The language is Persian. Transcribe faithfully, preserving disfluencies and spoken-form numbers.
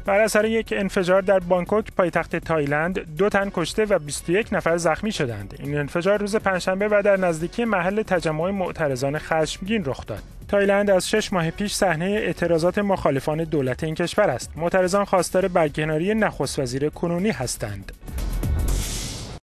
بر اثر یک انفجار در بانکوک پایتخت تایلند دو تن کشته و بیست و یک نفر زخمی شدند. این انفجار روز پنجشنبه و در نزدیکی محل تجمع معترضان خشمگین رخ داد. تایلند از شش ماه پیش صحنه اعتراضات مخالفان دولت این کشور است. معترضان خواستار برکناری نخست وزیر کنونی هستند.